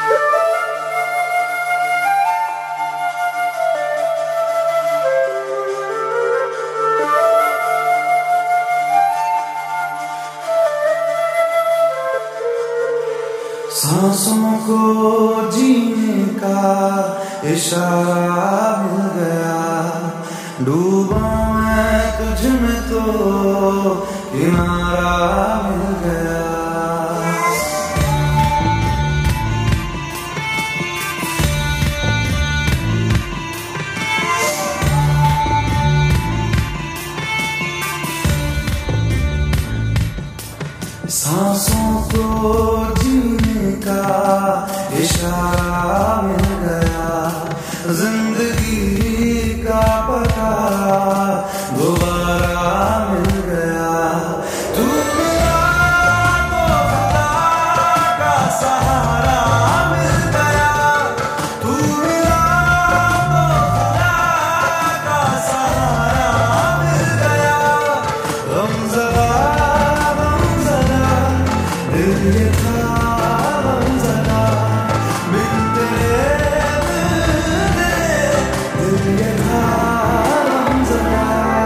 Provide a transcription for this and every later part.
सांसों को जीने का इशारा मिल गया, डूबा मैं तुझ में तो किनारा मिल गया। सांसों को जीने का इशारा मिल गया, जिंदगी का पता दोबारा मिल गया। तू मिला तो खुदा का सहारा मिल गया, तू मिला तो खुदा का सहारा मिल गया। गमज़दा ये था गमज़दा, बिन तेरे दिल ये था गमज़दा।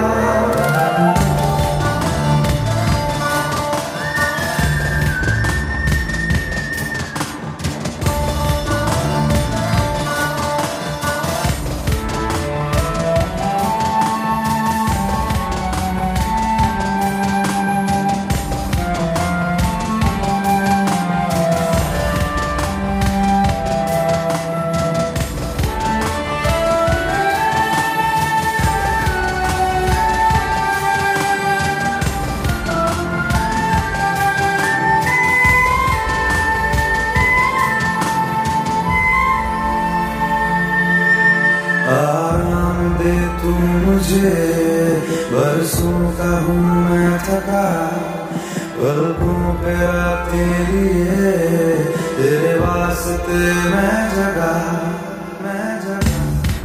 आराम दे तू मुझे, बरसों का हूँ मैं थका, पलकों पे रातें लिए तेरे वास्ते मैं जगा, मैं जगा।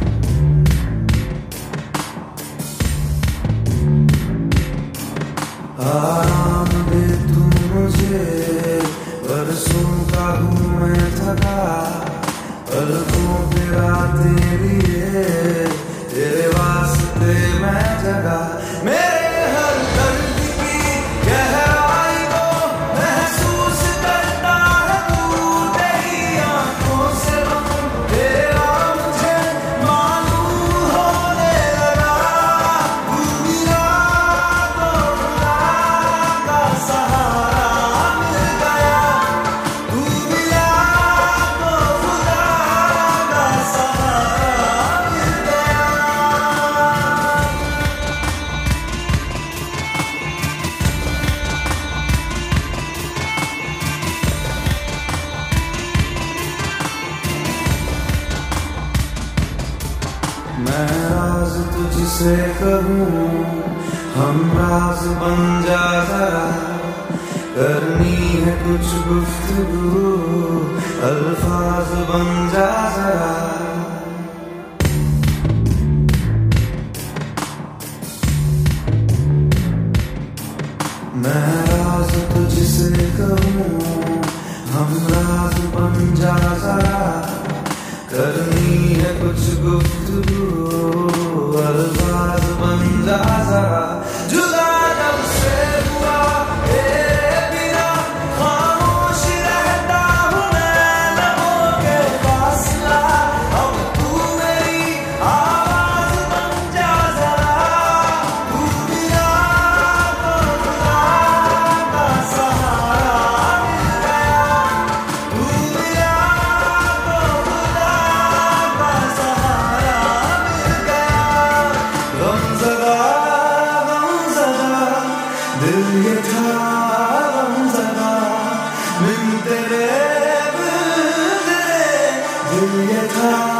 आराम दे तू मुझे, बरसों का हूँ मैं थका, पलकों पे रातें लिए तेरे वास्ते मैं जगा। मेरे हर दर्द की गहराई को महसूस करता है तू, तेरी आंखों से तेरा मुझे मालूम होने लगा। तू मिला तो खुदा का सहारा मिल गया, तू मिला तो खुदा का सहारा मिल गया। मैं राज तुझसे कहूँ, हम राज बन जा जरा, करनी है कुछ गुफ्तगू, अल्फाज बन जा जरा। मैं राज तुझसे कहूँ, हम राज बन जा जरा, करनी है कुछ गुफ्तगू, अल्फाज बन जा जरा। जुदा जब से हुआ तेरे बिना, खामोश रहता हूँ मैं लबों के फासला, अब तू मेरी आवाज बन जा जरा। तू मिला तो खुदा का सहारा मिल गया, तू मिला तो खुदा का सहारा मिल गया। गमज़दा गमज़दा, दिल ये था गमज़दा, बिन तेरे दिल ये था